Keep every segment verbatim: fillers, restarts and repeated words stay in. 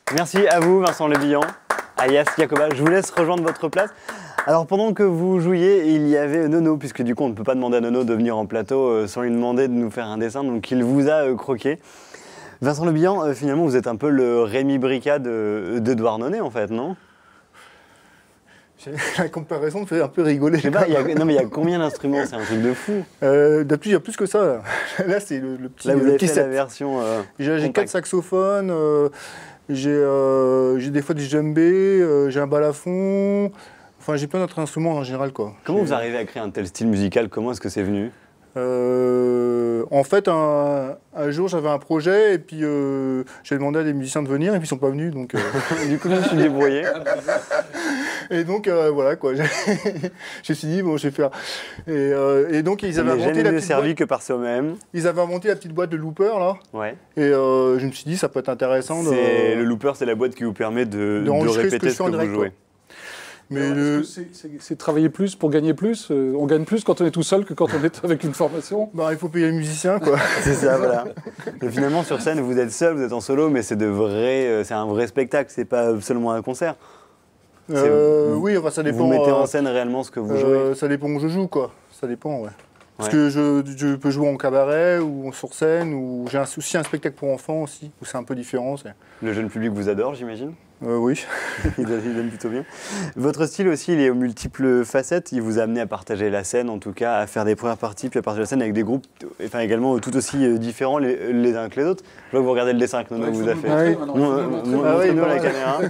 Merci à vous, Vincent Lebillon, alias Yacoba. Je vous laisse rejoindre votre place. Alors pendant que vous jouiez, il y avait Nono, puisque du coup on ne peut pas demander à Nono de venir en plateau euh, sans lui demander de nous faire un dessin, donc il vous a euh, croqué. Vincent Lebillon, euh, finalement vous êtes un peu le Rémi Brica d'Edouard Nonet en fait, non? La comparaison me fait un peu rigoler. Je sais pas, il y a, non mais il y a combien d'instruments? C'est un truc de fou. Euh, D'habitude, il y a plus que ça. Là, là c'est le, le petit Là vous le avez petit fait set. la version euh, J'ai quatre saxophones, euh, j'ai euh, des fois des djembés, euh, j'ai un balafon. Enfin, j'ai plein d'autres instruments en général, quoi. Comment vous arrivez à créer un tel style musical? Comment est-ce que c'est venu? euh, En fait, un, un jour, j'avais un projet et puis euh, j'ai demandé à des musiciens de venir et puis ils sont pas venus. Donc, euh... du coup, je me suis débrouillé. Et donc, euh, voilà, quoi. Je me suis dit, bon, je vais faire. Et, euh, et donc, ils avaient inventé la mieux petite servi boîte. que par soi-même. Ils avaient inventé la petite boîte de looper, là. Ouais. Et euh, je me suis dit, ça peut être intéressant de... Le looper, c'est la boîte qui vous permet de, de, de répéter ce que, ce que vous jouez. Mais le... c'est travailler plus pour gagner plus. Euh, on gagne plus quand on est tout seul que quand on est avec une formation. Bah, il faut payer les musiciens, quoi. C'est ça, voilà. Et finalement, sur scène, vous êtes seul, vous êtes en solo, mais c'est de vrai, c'est un vrai spectacle. C'est pas seulement un concert. Euh, oui, enfin, ça dépend. Vous mettez en euh, scène réellement ce que vous euh, jouez. Ça dépend où je joue, quoi. Ça dépend, ouais. Parce ouais. que je, je peux jouer en cabaret ou sur scène, ou j'ai aussi un spectacle pour enfants aussi, où c'est un peu différent. Le jeune public vous adore, j'imagine? euh, Oui. il donne plutôt bien. Votre style aussi, il est aux multiples facettes. Il vous a amené à partager la scène, en tout cas, à faire des premières parties, puis à partager la scène avec des groupes, enfin également tout aussi différents les, les uns que les autres. Je vois que vous regardez le dessin que Nono ouais, vous a fait. Ah oui. Montrez-nous la caméra.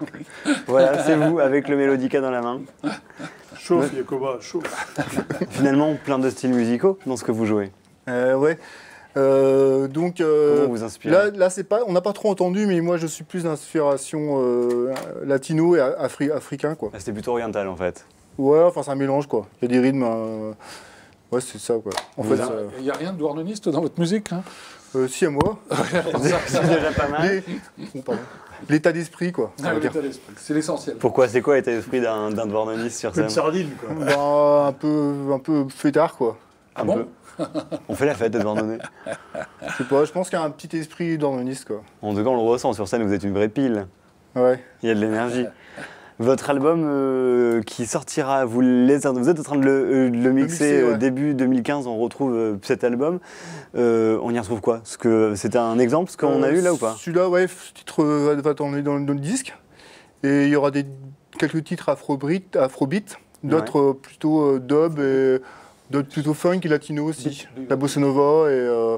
Voilà, c'est vous avec le mélodica dans la main. Chauffe, Yacoba, chauffe. Finalement, plein de styles musicaux dans ce que vous jouez. Euh, ouais. Euh, donc, euh, Comment vous inspirez? Là, là c'est pas, on n'a pas trop entendu, mais moi, je suis plus d'inspiration euh, latino et afri africain, quoi. Ah, c'était plutôt oriental, en fait. Ouais, enfin, c'est un mélange, quoi. Il y a des rythmes. Euh... Ouais, c'est ça, quoi. En vous fait, il n'y a, a rien de douarnoniste dans votre musique, hein? euh, Si, à moi. C'est déjà pas mal. Les... Oh, l'état d'esprit, quoi. Ah, l'état d'esprit, c'est l'essentiel. Pourquoi? C'est quoi l'état d'esprit d'un douarnoniste sur scène? Une sardine, quoi. Bah, un peu, un peu fêtard, quoi. Ah un bon? On fait la fête de douarnonner. Je sais pas, je pense qu'il y a un petit esprit douarnoniste, quoi. En tout cas, on le ressent sur scène, vous êtes une vraie pile. Ouais. Il y a de l'énergie. Votre album euh, qui sortira, vous, les, vous êtes en train de le, euh, de le mixer, le mixer ouais. Début deux mille quinze, on retrouve euh, cet album. Euh, on y retrouve quoi? C'était un exemple, ce qu'on euh, a eu là ou pas? Celui-là, ouais, ce titre va, va tomber dans, dans le disque. Et il y aura des, quelques titres afrobeat, afrobeat d'autres ouais. euh, plutôt euh, dub et d'autres plutôt funk et latino aussi. La bossa nova et, euh,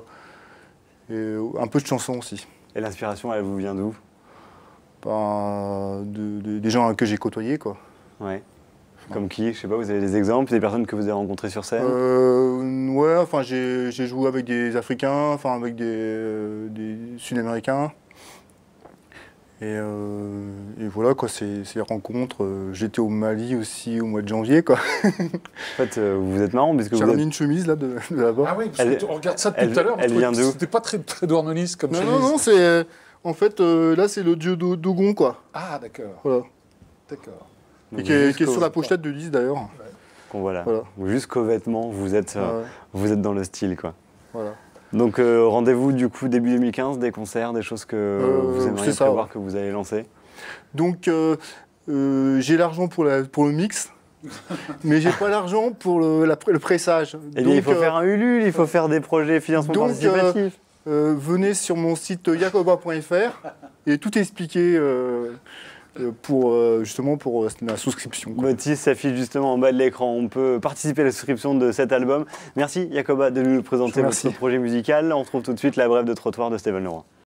et un peu de chansons aussi. Et l'inspiration, elle vous vient d'où? Ben, de, de, des gens que j'ai côtoyés, quoi. Ouais. Comme qui? Je sais pas, vous avez des exemples, des personnes que vous avez rencontrées sur scène? euh, Ouais, enfin, j'ai joué avec des Africains, enfin, avec des, euh, des Sud-Américains. Et, euh, et voilà, quoi, ces, ces rencontres. J'étais au Mali aussi au mois de janvier, quoi. En fait, euh, vous êtes marrant parce que j'ai vous remis êtes... une chemise, là, de, de là-bas. Ah oui, parce elle, que on regarde ça depuis elle, tout à l'heure. Elle vient d'où? C'était pas très, très douarnoniste comme non, chemise. Non, non, c'est... En fait, euh, là, c'est le dieu Dogon, quoi. Ah, d'accord. Voilà. D'accord. Et qui est, qui est sur la pochette de disque, d'ailleurs. Ouais. Voilà. voilà. Jusqu'aux vêtements, vous êtes, euh, ouais. vous êtes dans le style, quoi. Voilà. Donc, euh, rendez-vous, du coup, début deux mille quinze, des concerts, des choses que euh, vous aimeriez ça, prévoir, ouais. que vous allez lancer? Donc, euh, euh, j'ai l'argent pour, pour le mix. Mais j'ai pas l'argent pour le, la, le pressage. Eh bien, donc, il faut euh, faire un Ulule, il faut faire des projets financement donc, participatif. Euh, venez sur mon site yacoba point F R et tout est expliqué euh, pour, euh, justement pour euh, la souscription. Notice s'affiche justement en bas de l'écran. On peut participer à la souscription de cet album. Merci Yacoba de nous présenter votre projet musical. On retrouve tout de suite la brève de trottoir de Steven Leroy.